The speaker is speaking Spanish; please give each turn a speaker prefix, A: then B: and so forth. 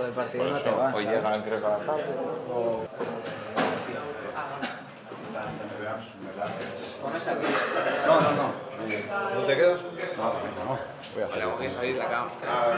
A: del partido
B: Por
A: no te
B: eso,
A: vas.
B: hoy
A: ¿sabes?
B: llegan creo que a la tarde. O...
C: No, no, no.
B: ¿No te quedas?
C: No, no. Voy a hacer.
D: Vale, vamos a salir de acá.